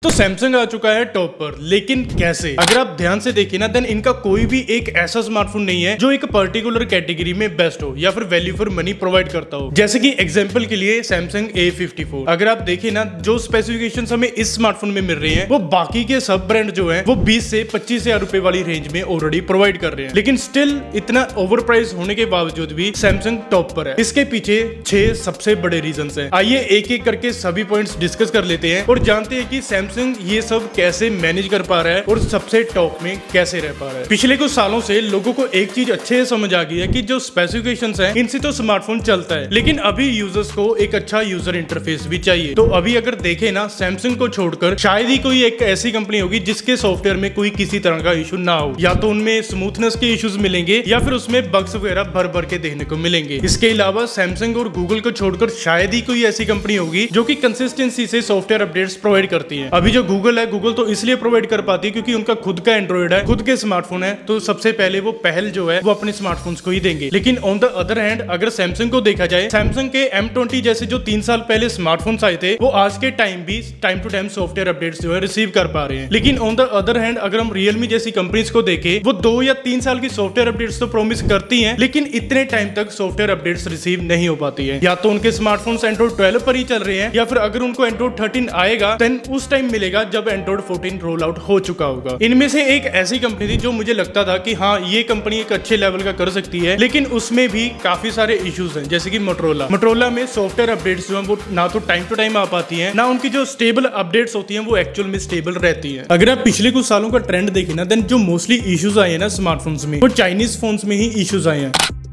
तो सैमसंग आ चुका है टॉप पर, लेकिन कैसे? अगर आप ध्यान से देखिए ना, देन इनका कोई भी एक ऐसा स्मार्टफोन नहीं है जो एक पर्टिकुलर कैटेगरी में बेस्ट हो या फिर वैल्यू फॉर मनी प्रोवाइड करता हो। जैसे कि एग्जांपल के लिए सैमसंग A54, अगर आप देखिए ना, जो स्पेसिफिकेशंस हमें इस स्मार्टफोन में मिल रही हैं, वो बाकी के सब ब्रांड जो है वो 20 से 25 हजार रुपए वाली रेंज में ऑलरेडी प्रोवाइड कर रहे हैं, लेकिन स्टिल इतना ओवर प्राइस होने के बावजूद भी सैमसंग टॉप पर है। इसके पीछे 6 सबसे बड़े रीजंस हैं। आइए एक एक करके सभी पॉइंट्स डिस्कस कर लेते हैं और जानते हैं कि सैमसंग ये सब कैसे मैनेज कर पा रहा है और सबसे टॉप में कैसे रह पा रहा है। पिछले कुछ सालों से लोगों को एक चीज अच्छे से समझ आ गई है कि जो स्पेसिफिकेशंस हैं, इनसे तो स्मार्टफोन चलता है, लेकिन अभी यूजर्स को एक अच्छा यूजर इंटरफेस भी चाहिए। तो अभी अगर देखें ना, सैमसंग को छोड़कर शायद ही कोई एक ऐसी कंपनी होगी जिसके सॉफ्टवेयर में कोई किसी तरह का इशू ना हो, या तो उनमें स्मूथनेस के इश्यूज मिलेंगे या फिर उसमें बग्स वगैरह भर भर के देखने को मिलेंगे। इसके अलावा सैमसंग और गूगल को छोड़कर शायद ही कोई ऐसी कंपनी होगी जो कि कंसिस्टेंसी से सॉफ्टवेयर अपडेट्स प्रोवाइड करती है। अभी जो गूगल है, गूगल तो इसलिए प्रोवाइड कर पाती है क्योंकि उनका खुद का एंड्रॉइड है, खुद के स्मार्टफोन है, तो सबसे पहले वो पहल जो है वो अपने स्मार्टफोन्स को ही देंगे। लेकिन ऑन द अदर हैंड अगर सैमसंग को देखा जाए, सैमसंग के M20 जैसे जो 3 साल पहले स्मार्टफोन्स आए थे, वो आज के टाइम भी time to time software updates जो है रिसीव कर पा रहे हैं। लेकिन ऑन द अदर हैंड अगर हम रियलमी जैसी कंपनीज को देखें, वो 2 या 3 साल की सॉफ्टवेयर अपडेट्स तो प्रॉमिस करती हैं, लेकिन इतने टाइम तक सॉफ्टवेयर अपडेट्स रिसीव नहीं हो पाती है। या तो उनके स्मार्टफोन्स एंड्रॉइड 12 पर ही चल रहे हैं, या फिर अगर उनको एंड्रॉइड 13 आएगा देन उस टाइम मिलेगा जब एंड्रॉइड 14 रोल आउट हो चुका होगा। इनमें से एक ऐसी कंपनी थी जो मुझे लगता था कि हाँ, ये कंपनी एक अच्छे लेवल का कर सकती है, लेकिन उसमें भी काफी सारे इश्यूज हैं, जैसे कि मोटोरोला में सॉफ्टवेयर अपडेट्स जो है वो ना तो टाइम टू टाइम आ पाती हैं, ना उनकी जो स्टेबल अपडेट्स होती हैं वो एक्चुअल में स्टेबल रहती है। अगर आप पिछले कुछ सालों का ट्रेंड देखें ना, देन जो मोस्टली इश्यूज आए हैं ना स्मार्टफोन्स में, वो चाइनीज फोन्स में ही इश्यूज आए हैं।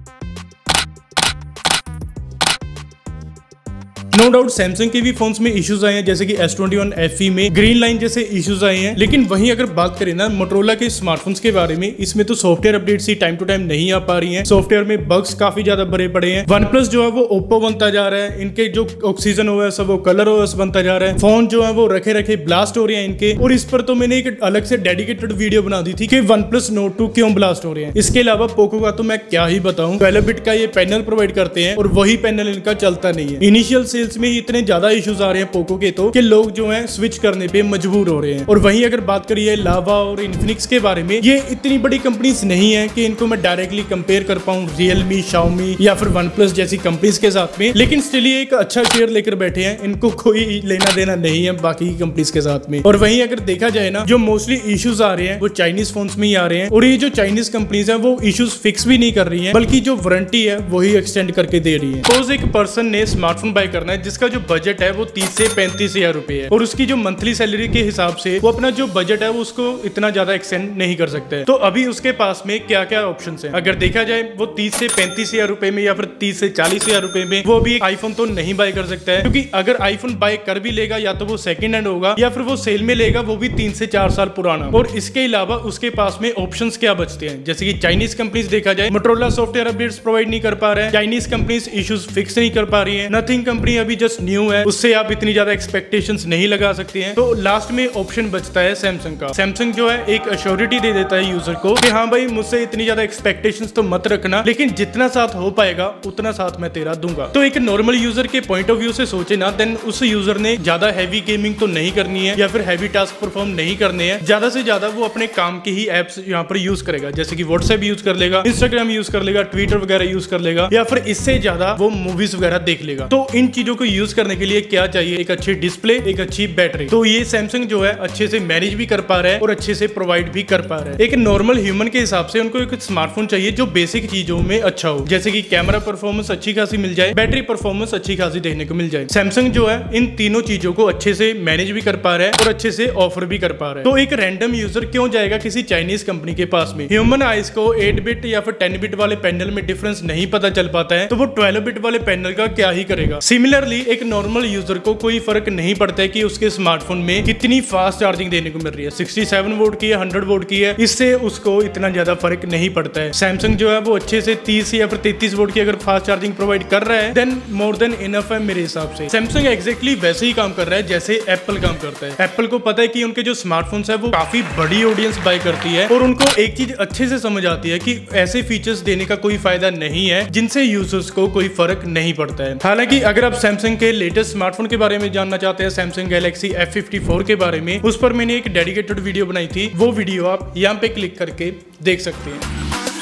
नो डाउट सैमसंग के भी फोन्स में इश्यूज आए हैं, जैसे कि S21 FE में ग्रीन लाइन जैसे इश्यूज आए हैं। लेकिन वहीं अगर बात करें ना मोटोरोला के स्मार्टफोन्स के बारे में, इसमें तो सॉफ्टवेयर अपडेट्स ही टाइम टू टाइम नहीं आ पा रही हैं, सॉफ्टवेयर में बग्स काफी ज्यादा भरे पड़े हैं। OnePlus जो है वो ओप्पो बनता जा रहा है, इनके जो ऑक्सीजन OS है वो कलर OS बनता जा रहा है, फोन जो है वो रखे रखे ब्लास्ट हो रहे हैं इनके। और इस पर तो मैंने एक अलग से डेडिकेटेड वीडियो बना दी थी कि OnePlus Nord 2 क्यों ब्लास्ट हो रहे हैं। इसके अलावा पोको का तो मैं क्या ही बताऊं, 12 बिट का ये पैनल प्रोवाइड करते हैं और वही पैनल इनका चलता नहीं है। इनिशियल सेल्स में ही इतने ज्यादा इश्यूज आ रहे हैं पोको के तो कि लोग जो हैं स्विच करने पे मजबूर हो रहे हैं। और वहीं अगर बात करिए लावा और इन्फिनिक्स के बारे में, ये इतनी बड़ी कंपनीज नहीं है कि इनको मैं डायरेक्टली कंपेयर कर पाऊं रियलमी, शाओमी या फिर OnePlus जैसी कंपनीज के साथ में, लेकिन स्टिल ये एक अच्छा शेयर लेकर बैठे हैं, इनको कोई लेना देना नहीं है बाकी की कंपनीज के साथ में। और वहीं अगर देखा जाए ना, जो मोस्टली इश्यूज आ रहे हैं वो चाइनीज फोन्स में ही आ रहे हैं, और ये जो चाइनीज कंपनीज है वो इश्यूज फिक्स भी नहीं कर रही है, बल्कि जो वारंटी है वही एक्सटेंड करके दे रही है। सपोज एक पर्सन ने स्मार्टफोन बाय करना है जिसका जो बजट है वो 30 से 35 हजार रुपए है, और उसकी जो मंथली सैलरी के हिसाब से वो अपना जो बजट है वो उसको इतना ज्यादा एक्सटेंड नहीं कर सकता है। तो अभी उसके पास में क्या क्या ऑप्शन है? अगर देखा जाए, वो 30 से 35 हजार रुपए में या फिर 30 से 40 हजार रुपए में वो भी एक आईफोन तो नहीं बाय कर सकता है, क्योंकि अगर आईफोन बाय कर भी लेगा या तो वो सेकंड हैंड होगा या फिर वो सेल में लेगा, वो भी 3 से 4 साल पुराना। और इसके अलावा उसके पास में ऑप्शंस क्या बचते हैं? जैसे कि चाइनीज कंपनीज देखा जाए, मोटोरोला सॉफ्टवेयर अपडेट्स प्रोवाइड नहीं कर पा रहे हैं, चाइनीज कंपनीज इश्यूज फिक्स नहीं कर पा रही है, नथिंग कंपनी अभी जस्ट न्यू है, उससे आप इतनी ज्यादा एक्सपेक्टेशंस नहीं लगा सकते हैं। तो लास्ट में ऑप्शन बचता है सैमसंग का। सैमसंग जो है एक अश्योरिटी दे देता है यूजर को कि हाँ भाई, मुझसे इतनी ज्यादा एक्सपेक्टेशंस तो मत रखना, लेकिन जितना साथ हो पाएगा उतना साथ मैं तेरा दूंगा। तो एक नॉर्मल यूजर के पॉइंट ऑफ व्यू से सोचे ना, देन उस यूजर ने ज्यादा हैवी गेमिंग तो नहीं करनी है या फिर हैवी टास्क परफॉर्म नहीं करने हैं। ज्यादा से ज्यादा वो अपने काम की ही एप्स यहाँ पर यूज करेगा, जैसे कि व्हाट्सएप यूज कर लेगा, इंस्टाग्राम यूज कर लेगा, ट्विटर वगैरह यूज कर लेगा, या फिर इससे ज्यादा वो मूवीज वगैरह देख लेगा। तो इन चीजों को यूज करने के लिए क्या चाहिए? एक अच्छी डिस्प्ले, एक अच्छी बैटरी। तो ये सैमसंग जो है अच्छे से मैनेज भी कर पा रहा है और अच्छे से प्रोवाइड भी कर पा रहा है। एक नॉर्मल ह्यूमन के हिसाब से उनको एक स्मार्टफोन चाहिए जो बेसिक चीजों में अच्छा हो, जैसे कि कैमरा परफॉर्मेंस अच्छी खासी मिल जाए, बैटरी परफॉर्मेंस अच्छी खासी देखने को मिल जाए। सैमसंग जो है इन तीनों चीजों को अच्छे से मैनेज भी कर पा रहा है और अच्छे से ऑफर भी कर पा रहा है। तो एक रैंडम यूजर क्यों जाएगा किसी चाइनीज कंपनी के पास में? ह्यूमन आइज को 8 बिट या फिर 10 बिट वाले पैनल में डिफरेंस नहीं पता चल पाता है, तो वो 12 बिट वाले पैनल का क्या ही करेगा? सिमिलरली एक नॉर्मल यूजर को कोई फर्क नहीं पड़ता है कि उसके स्मार्टफोन में कितनी फास्ट चार्जिंग देने को मिल रही है, 67 वोल्ट की है, 100 वोल्ट की है, इससे उसको इतना ज्यादा फर्क नहीं पड़ता है। सैमसंग जो है वो अच्छे से 30 या फिर 33 वोल्ट की अगर फास्ट चार्जिंग प्रोवाइड कर रहा है, देन मोर देन इनफ है मेरे हिसाब से। सैमसंग एग्जैक्टली वैसे ही काम कर रहा है जैसे एप्पल काम करता है। एप्पल को पता है कि उनके जो स्मार्टफोन्स है वो काफी बड़ी ऑडियंस बाय करती है, और उनको एक चीज अच्छे से समझ आती है कि ऐसे फीचर्स देने का कोई फायदा नहीं है जिनसे यूजर्स को कोई फर्क नहीं पड़ता है। हालांकि अगर आप सैमसंग के लेटेस्ट स्मार्टफोन के बारे में जानना चाहते हैं, सैमसंग गैलेक्सी F54 के बारे में, उस पर मैंने एक डेडिकेटेड वीडियो बनाई थी। वो वीडियो आप यहाँ पे क्लिक करके देख सकते हैं।